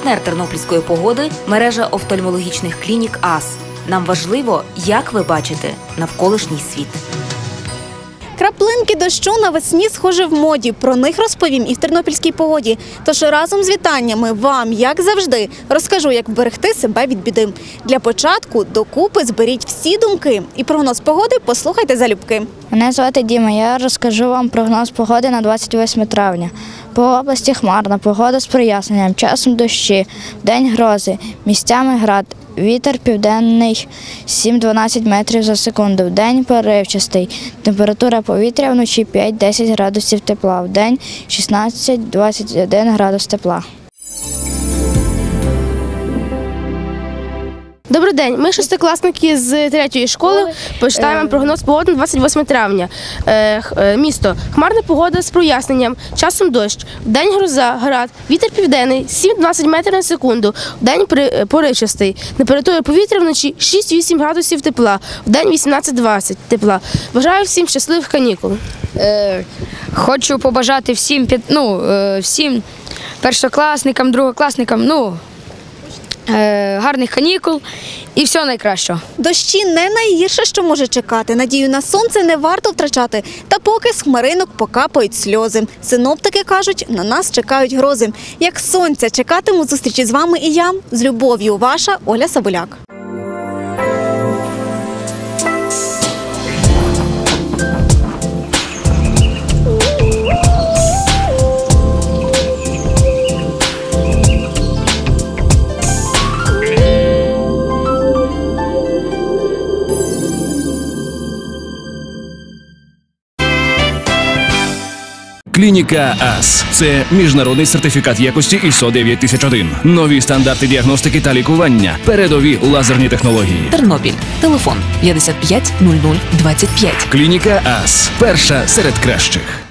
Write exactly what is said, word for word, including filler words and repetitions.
Партнер тернопільської погоди – мережа офтальмологічних клінік АС. Нам важливо, як ви бачите навколишній світ. Краплинки дощу навесні схожі в моді. Про них розповім і в тернопільській погоді. Тож разом з вітаннями вам, як завжди, розкажу, як вберегти себе від біди. Для початку докупи зберіть всі думки. І прогноз погоди послухайте залюбки. Мене звати Діма, я розкажу вам прогноз погоди на двадцять восьме травня. По області хмарна, погода з проясненням, часом дощі, вдень грози, місцями град. Вітер південний сім-дванадцять метрів за секунду, вдень поривчастий. Температура повітря вночі п'ять-десять градусів тепла, вдень шістнадцять-двадцять один градус тепла. Добрий день, ми шестикласники з третьої школи. Почитаємо прогноз погоди на двадцять восьме травня. Е, місто. Хмарна погода з проясненням, часом дощ. Вдень гроза, град, вітер південний сім-дванадцять метрів на секунду, вдень поривчастий. Температура повітря вночі шість-вісім градусів тепла, вдень вісімнадцять-двадцять тепла. Бажаю всім щасливих канікул. Е, хочу побажати всім, ну, всім першокласникам, другокласникам, ну, гарних канікул і всього найкращого. Дощі не найгірше, що може чекати. Надію на сонце не варто втрачати. Та поки з хмаринок покапають сльози. Синоптики кажуть, на нас чекають грози. Як сонця чекатиму зустрічі з вами і я. З любов'ю, ваша Оля Соболяк. Клініка АС – це міжнародний сертифікат якості ай ес о дев'ять тисяч один. Нові стандарти діагностики та лікування. Передові лазерні технології. Тернопіль. Телефон п'ятдесят п'ять нуль нуль двадцять п'ять. Клініка АС – перша серед кращих.